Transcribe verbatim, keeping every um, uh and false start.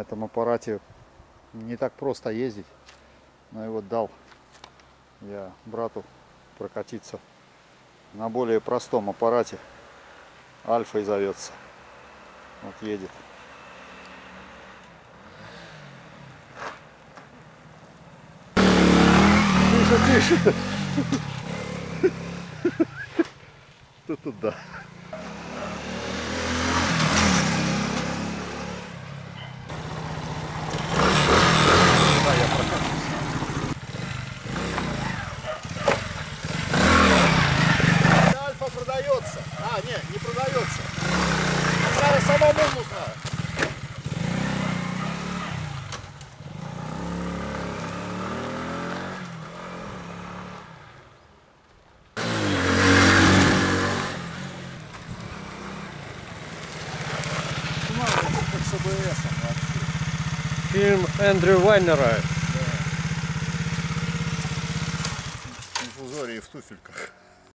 этом аппарате не так просто ездить. Но и вот дал я брату прокатиться на более простом аппарате. Альфой зовется. Вот едет. Тише, тише. Тут да. Да, я прокатился. Альфа продается. А, нет, не продается. Надо самому нужно. С эй бэ эсом вообще. Фильм Эндрю Вайнера. Да. Инфузории в туфельках.